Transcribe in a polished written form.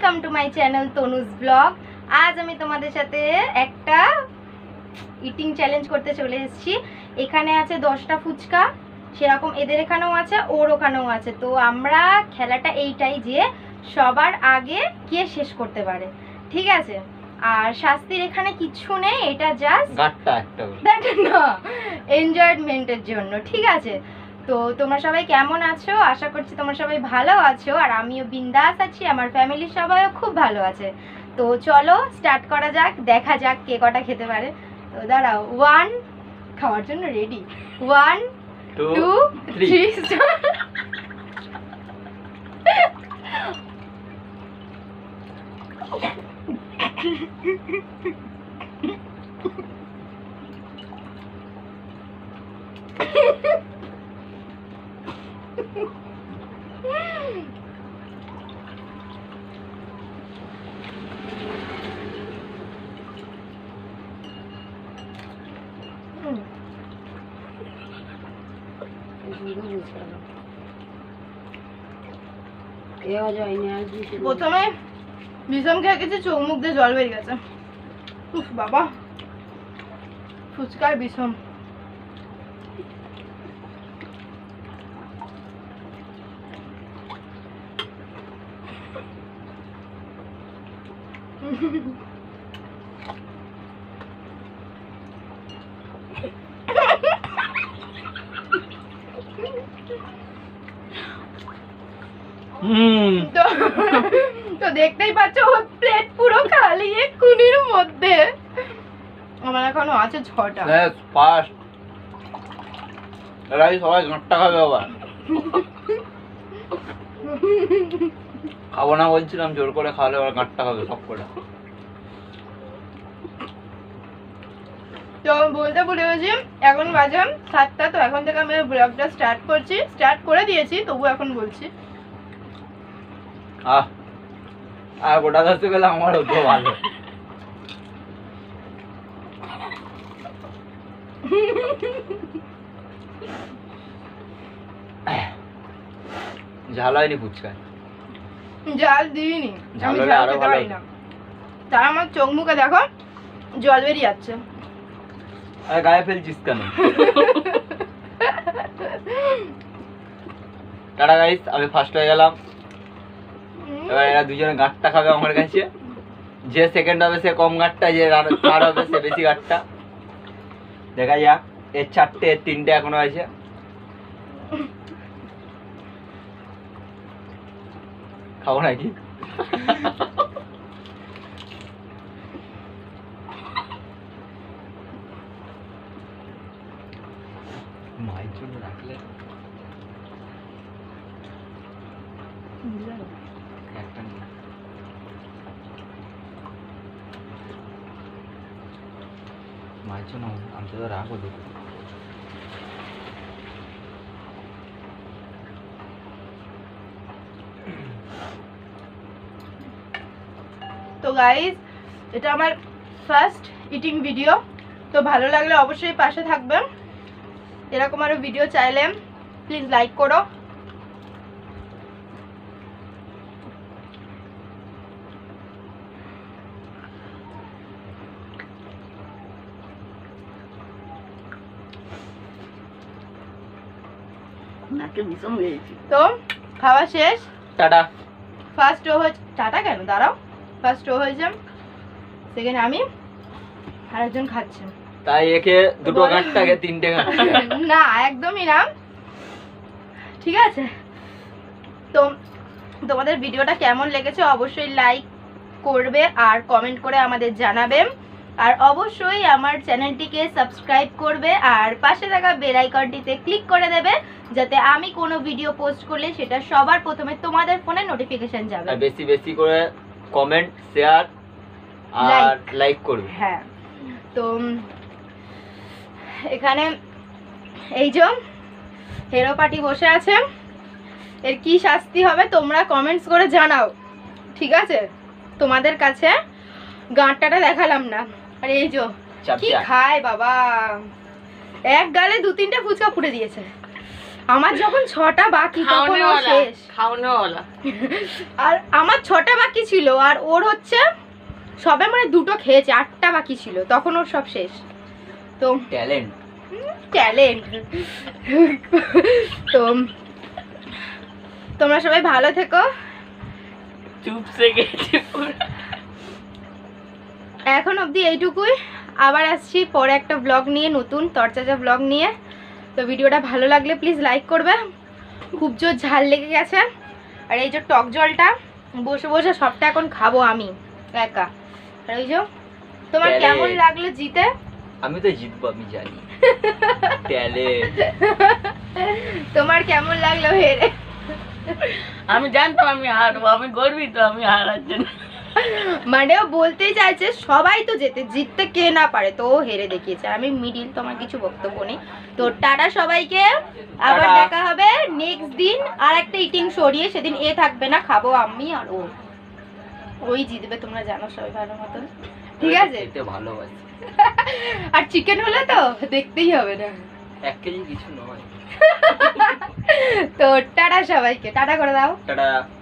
Welcome to my channel Tanuj vlog. আজ আমি তোমাদের সাথে একটা ইটিং চ্যালেঞ্জ করতে চলে এসেছি। এখানে আছে 10টা ফুচকা, সেরকম এদের এখানেও আছে, ওর ওখানেও আছে। তো আমরা খেলাটা এইটাই যে সবার আগে কে শেষ করতে পারে, ঠিক আছে? আর শাস্তির এখানে কিছু নেই, এটা জাস্ট গাট্টা একটা না, এনজয়মেন্টের জন্য, ঠিক আছে? তো তোমরা সবাই কেমন আছো? আশা করছি তোমরা সবাই ভালো আছো, আর আমিও বিন্দাস আছি, আমার ফ্যামিলির সবাইও খুব ভালো আছে। তো চলো স্টার্ট করা যাক, দেখা যাক কে কটা খেতে পারে। তো দাঁড়াও, 1 খাওয়ার জন্য রেডি, 1 2 3 প্রথমে বিষম খেয়ে গেছে, চোখ মুখ দিয়ে জল বেরিয়ে গেছে। উফ বাবা, ফুচকার বিষম। তো দেখতেই পাচ্ছ প্লেট পুরো খালি এক্ষুনির মধ্যে। আমার এখনো আছে 6টা। ফার্স্ট রাইস সবাই ঘন্টা খাবে বাবা। খাবো না বলছিলাম, জোর করে খাওয়ালে আবার ঘন্টা খাবে সব করে। তো বলতে ভুলে গেছি, এখন বাজে 7টা। তো এখন থেকে আমি ব্লগটা স্টার্ট করছি, স্টার্ট করে দিয়েছি, তবু এখন বলছি। আর গোটা ধরতে গেলে আমার হতো ভালো। ঝাল হয়নি ফুচকায়? জাল দিইনি, আমি ঝাল খেতে পারি না। তার আমার চোখ মুখে দেখো জল বেরিয়ে যাচ্ছে। আরে গায়ে ফেলছিস কেন? টাটা গাইস, আমি ফার্স্ট হয়ে গেলাম। এবার এরা দুজনে গাঁটটা খাবে আমার কাছে। যে সেকেন্ড হবে সে কম গাঁটটা, যে থার্ড হবে সে বেশি গাঁটটা। দেখা যাক, এর 4টে, এর 3টে এখনো আছে। খাবো নাকি? মায়ের জন্য রাখলে মায়ের জন্য আমি তো রাখবো দেখো। তো গাইস, এটা আমার ফার্স্ট ইটিং ভিডিও। তো ভালো লাগলে অবশ্যই পাশে থাকবেন। এরকম আরো ভিডিও চাইলে প্লিজ লাইক করো। তো খাওয়া শেষ, টাটা। ফার্স্ট ও হয়েছে, টাটা কেন, দাঁড়াও। ফার্স্ট ও হয়েছে, সেকেন্ড আমি, আরেকজন খাচ্ছে। তাই একে দুটো গাঁটটাকে 3টে গাঁটটা না, একদমই না, ঠিক আছে? তো তোমাদের ভিডিওটা কেমন লেগেছে অবশ্যই লাইক করবে আর কমেন্ট করে আমাদের জানাবে। আর অবশ্যই আমার চ্যানেলটিকে সাবস্ক্রাইব করবে আর পাশে থাকা বেল আইকনটিতে ক্লিক করে দেবে, যাতে আমি কোনো ভিডিও পোস্ট করলে সেটা সবার প্রথমে তোমাদের ফোনে নোটিফিকেশন যাবে। আর বেশি বেশি করে কমেন্ট, শেয়ার আর লাইক করবে। হ্যাঁ, তো এখানে এই যে হেরো পার্টি বসে আছে, এর কি শাস্তি হবে তোমরা কমেন্টস করে জানাও, ঠিক আছে? তোমাদের কাছে গাঁটটা দেখালাম না, আর এই যে কি খায় বাবা, এক গালে 2-3টে ফুচকা ফুটে দিয়েছে। আমার যখন 6টা বাকি তখন ও শেষ খাওয়ানোওয়ালা। আর আমার 6টা বাকি ছিল আর ওর হচ্ছে সবে মানে 2টো খেয়েছে, 8টা বাকি ছিল, তখন ওর সব শেষ। তো ট্যালেন্ট তো তোমরা সবাই ভালো থেকো। চুপসে গেছে এখন অবধি এইটুকুই, আবার আসছি পরে একটা ব্লগ নিয়ে, নতুন তরচাজা ব্লগ নিয়ে। তো ভিডিওটা ভালো লাগলে প্লিজ লাইক করবে। খুব জোর ঝাল লেগে গেছে, আর এই যে টক জলটা বসে বসে সবটা এখন খাবো আমি একা। আর ওই যে তোমার কেমন লাগলো জিতে? আমি তো জিতবো, আমি জানি। ট্যালেন্ট। তোমার কেমন লাগলো হেরে? আমি জানতাম আমি হারবো, আমি গর্বিত আমি হারার জন্য। মানে ও বলতেই চাইছে সবাই তো জিততে কে না পারে, তো ও হেরে দেখিয়েছে। আমি মিডিল, তোমার কিছু বক্তব্য নেই। তো টাটা সবাইকে, আবার দেখা হবে নেক্সট দিন আর একটা ইটিং সরিয়ে। সেদিন এ থাকবে না, খাবো আমি আর ও, ওই জিতবে, তোমরা জানো সবাই ভালো মতন, ঠিক আছে? ভালোবাসি। আর চিকেন হলে তো দেখতেই হবে না, 1 কেজি কিছু নয়। তো টাটা সবাইকে, টাটা করে দাও। টাটা।